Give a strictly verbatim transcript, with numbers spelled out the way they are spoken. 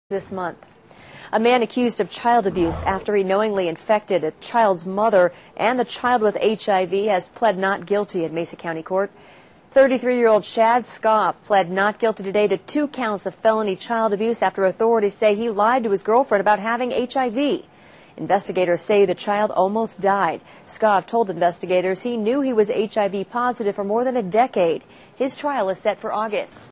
this month. A man accused of child abuse after he knowingly infected a child's mother and the child with H I V has pled not guilty in Mesa County Court. thirty-three-year-old Shad Scoff pled not guilty today to two counts of felony child abuse after authorities say he lied to his girlfriend about having H I V. Investigators say the child almost died. Scoff told investigators he knew he was H I V positive for more than a decade. His trial is set for August.